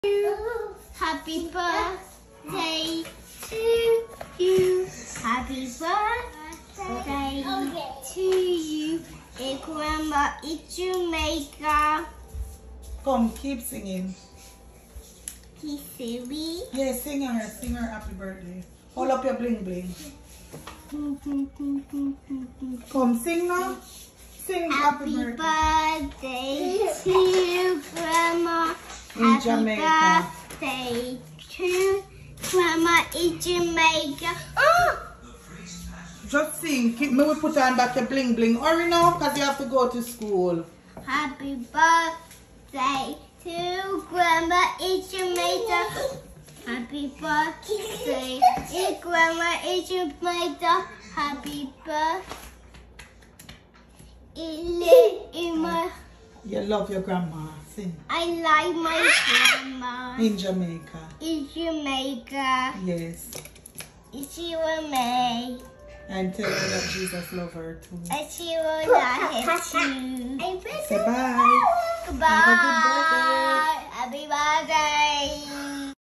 Happy birthday to you. Happy birthday to you. Hey, Grandma, it's Jamaica. Come, keep singing. He's silly. Yeah, sing her happy birthday. Hold up your bling bling. Come, sing now. Sing happy birthday to you, Grandma. in Jamaica. Birthday to Grandma in Jamaica. Oh! Just sing. Keep me. We put on back your bling bling. Hurry now, cause you have to go to school. Happy birthday to Grandma in Jamaica. Happy birthday to Grandma in Jamaica. Happy birthday. You love your grandma. Sing. I like my grandma. In Jamaica. In Jamaica. Yes. She will make. And tell her that Jesus loves her too. And she will love him too. Say bye. Goodbye. Have a good